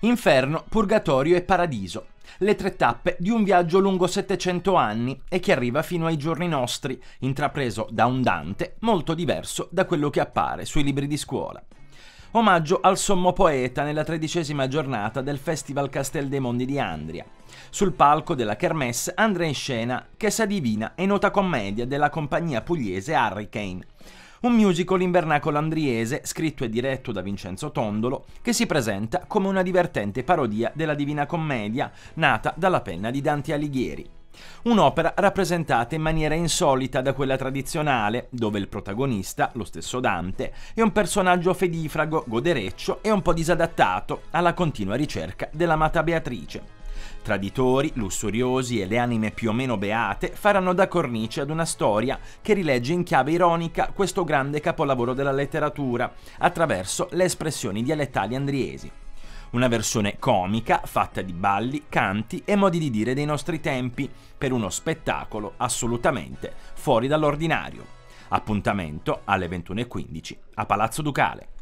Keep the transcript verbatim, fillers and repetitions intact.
Inferno, Purgatorio e Paradiso. Le tre tappe di un viaggio lungo settecento anni e che arriva fino ai giorni nostri, intrapreso da un Dante molto diverso da quello che appare sui libri di scuola. Omaggio al sommo poeta nella tredicesima giornata del Festival Castel dei Mondi di Andria. Sul palco della Kermesse andrà in scena Chiesa Divina e nota commedia della compagnia pugliese Hurricane, un musical in vernacolo andriese scritto e diretto da Vincenzo Tondolo che si presenta come una divertente parodia della Divina Commedia nata dalla penna di Dante Alighieri. Un'opera rappresentata in maniera insolita da quella tradizionale, dove il protagonista, lo stesso Dante, è un personaggio fedifrago, godereccio e un po' disadattato alla continua ricerca dell'amata Beatrice. Traditori, lussuriosi e le anime più o meno beate faranno da cornice ad una storia che rilegge in chiave ironica questo grande capolavoro della letteratura attraverso le espressioni dialettali andriesi. Una versione comica fatta di balli, canti e modi di dire dei nostri tempi per uno spettacolo assolutamente fuori dall'ordinario. Appuntamento alle ventuno e quindici a Palazzo Ducale.